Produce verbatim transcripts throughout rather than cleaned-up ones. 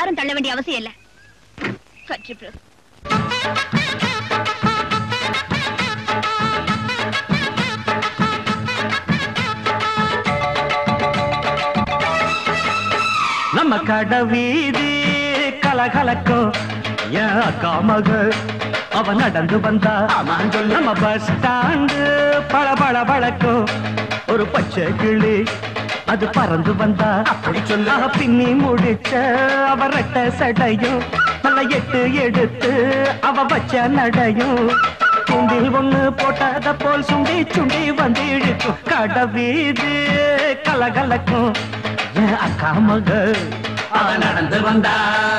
யாரும் தள்ள வேண்டிய அவசியம் இல்ல. கட்சி பிரஸ் நம்ம கட வீதி கலகலக்கும் காமக அவ நடந்து வந்தா நம்ம பஸ் ஸ்டாண்டு பல பல பழக்கும் ஒரு பச்சை கிளி அது பறந்து வந்தா அப்படி சொல்ல பின்னி முடிச்ச அவ ரெட்ட சடையும் நல்ல எட்டு எடுத்து அவ வச்ச நடையும் துண்டில் ஒண்ணு போட்டத போல் சுண்டி சுண்டி வந்து இழுக்கும் கட வீதி கலகலக்கும் அக்கா மக அவ நடந்து வந்தா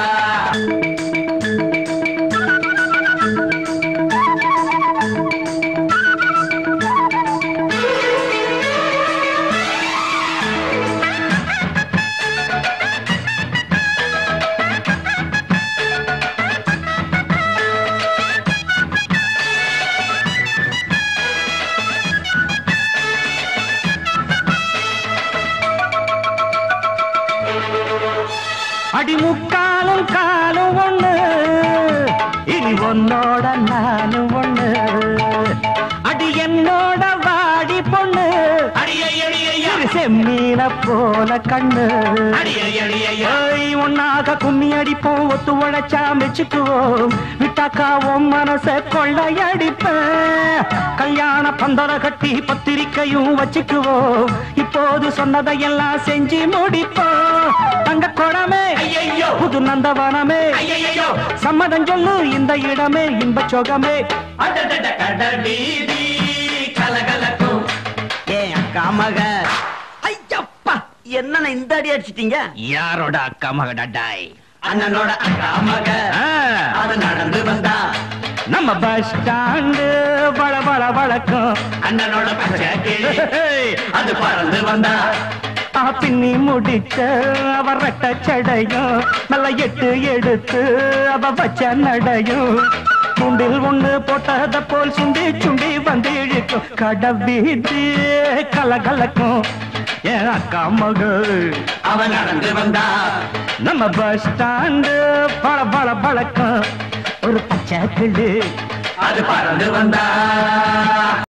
அடி முக்காலும் காலும் ஒண்ணு இனி உன்னோட நானும் ஒண்ணு அடி என்னோட வாடி பொண்ணு செம்மீன போல கண்ணு ஒன்னாக கும்மி அடிப்போம் ஒத்து உழைச்சா மெச்சுக்குவோம் விட்டாக்காவும் மனச கொள்ளையடிப்பேன் கல்யாண பந்தர கட்டி பத்திரிக்கையும் வச்சுக்குவோம் இப்போது சொன்னதையெல்லாம் செஞ்சு முடிப்போம் தங்க குடமே புது நந்தவனமே சம்மதம் சொல்லு இந்த இடமே இன்ப சோகமே அக்கா மக ஐயப்பா என்ன இந்த அடி அடிச்சிட்டீங்க யாரோட அக்கா மக டடாய் அண்ணனோட அக்கா மக அது நடந்து வந்தா நம்ம பஸ் ஸ்டாண்டு வள வள வழக்கம் அண்ணனோட பச்சை கிளி அது பறந்து வந்தா பின்னி முடிச்ச அவ ரெட்ட சடையும் நல்ல எட்டு எடுத்து அவ வச்ச நடையும் துண்டில் ஒண்ணு போட்டத போல் சுண்டி சுண்டி வந்து இழுக்கும் கட வீதி கலகலக்கும் என் அக்கா மக அவ நடந்து வந்தா நம்ம பஸ் ஸ்டாண்டு பல பல பழக்கம் ஒரு பச்சை கிளி அது பறந்து வந்தா